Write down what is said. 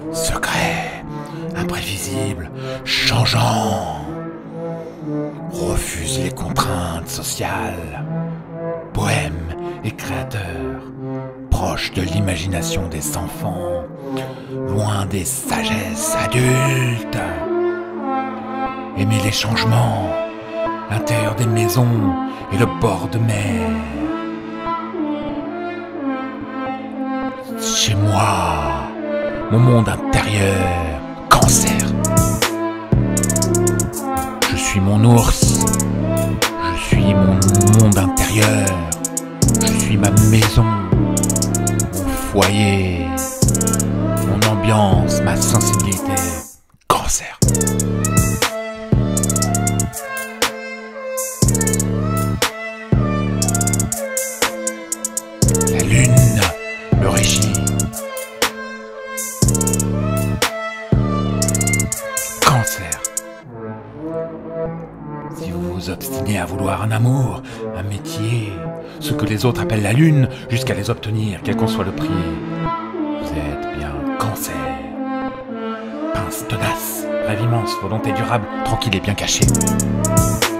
secret, imprévisible, changeant. Refuse les contraintes sociales. Poème et créateur, proche de l'imagination des enfants, loin des sagesses adultes. Aimer les changements, l'intérieur des maisons et le bord de mer. Chez moi, mon monde intérieur, Cancer. Je suis mon ours, je suis mon monde intérieur, je suis ma maison, mon foyer, mon ambiance, ma sensibilité, Cancer. La lune me régit. Cancer. Si vous vous obstinez à vouloir un amour, un métier, ce que les autres appellent la lune, jusqu'à les obtenir, quel qu'en soit le prix, vous êtes bien Cancer. Pince tenace, rêve immense, volonté durable, tranquille et bien cachée.